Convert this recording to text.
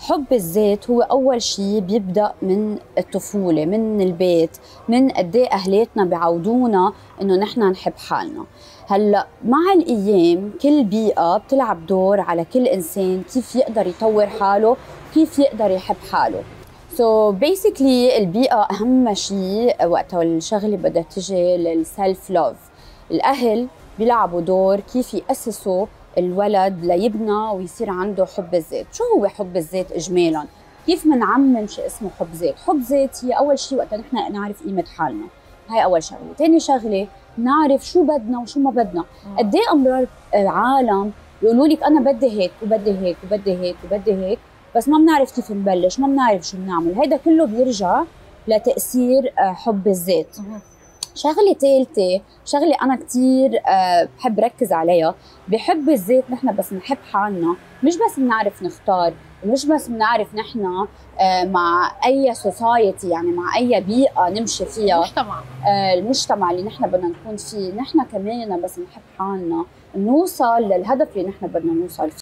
حب الذات هو أول شيء بيبدأ من الطفولة، من البيت، من قد ايه أهلاتنا بيعودونا إنه نحن نحب حالنا. هلا مع الأيام كل بيئة بتلعب دور على كل إنسان كيف يقدر يطور حاله، كيف يقدر يحب حاله. So basically البيئة أهم شيء وقتها الشغلة بدها تجي للسلف لوف. الأهل بيلعبوا دور كيف يأسسوا الولد ليبنى ويصير عنده حب الذات. شو هو حب الذات إجمالاً؟ كيف منعمم شيء اسمه حب ذات؟ حب ذات هي أول شيء وقتا نحن نعرف قيمة حالنا، هاي أول شغلة. تاني شغلة نعرف شو بدنا وشو ما بدنا. قد ايه أمرار العالم بيقولوا لك أنا بدي هيك وبدي هيك وبدي هيك وبدي هيك، بس ما بنعرف كيف نبلش، ما بنعرف شو بنعمل. هيدا كله بيرجع لتأثير حب الذات. شغلة ثالثة، شغلة أنا كتير بحب ركز عليها بحب الذات. نحن بس نحب حالنا مش بس بنعرف نختار، مش بس بنعرف نحن مع أي سوسايتي، يعني مع أي بيئة نمشي فيها، مجتمع المجتمع اللي نحن بدنا نكون فيه. نحن كمان بس نحب حالنا نوصل للهدف اللي نحن بدنا نوصل فيه.